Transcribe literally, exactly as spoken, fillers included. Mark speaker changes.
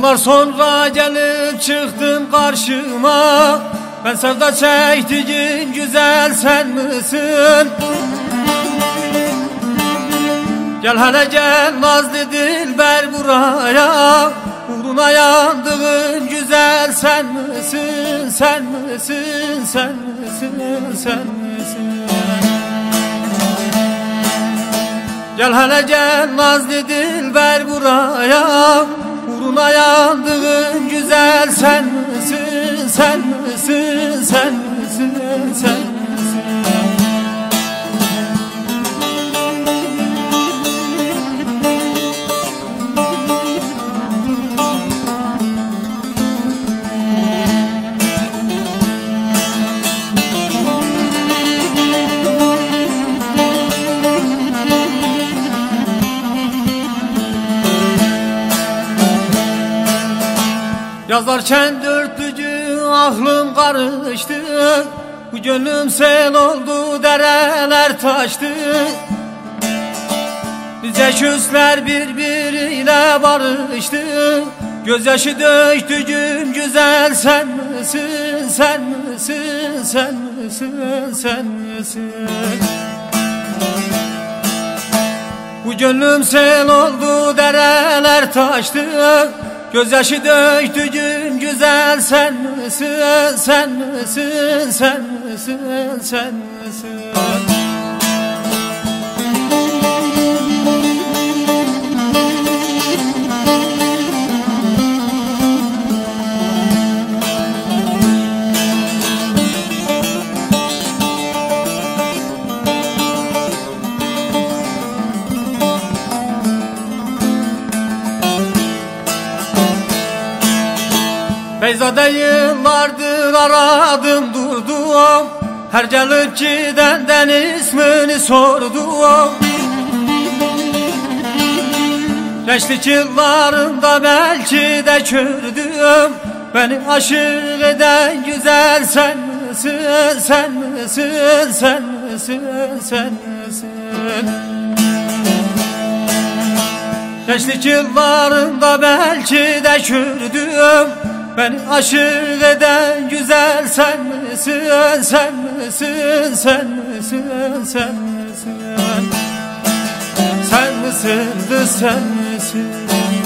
Speaker 1: Yıllar sonra gelip çıktın karşıma, ben sevda çektiğin güzel sen misin? Gel hele gel nazlı dilber buraya, uğruna yandığın güzel sen misin? Sen misin? Sen misin? Sen misin? Gel hele gel nazlı dilber buraya, uğruna yandığın güzel sen misin? Sen misin? Sen misin? Sen misin? Yazarken dörtlücü aklım karıştı, bu gönlüm sel oldu, dereler taştı. Bize küsler birbiriyle barıştı, gözyaşı döktü gün güzel sen misin? Sen misin? Sen misin? Sen misin? Bu gönlüm sel oldu, dereler taştı, gözyaşı döktü gün güzel sen misin? Sen misin? Sen misin? Sen misin? Beyza'da yıllardır aradım durdum, her gelip gidenden ismini sordum. Gençlik yıllarında belki de kördüm, beni aşık eden güzel sen misin? Sen misin? Sen misin? Sen misin? Gençlik yıllarında belki de kördüm, beni aşık eden güzel sen misin? Sen misin? Sen misin? Sen misin? Sen misin? Sen misin?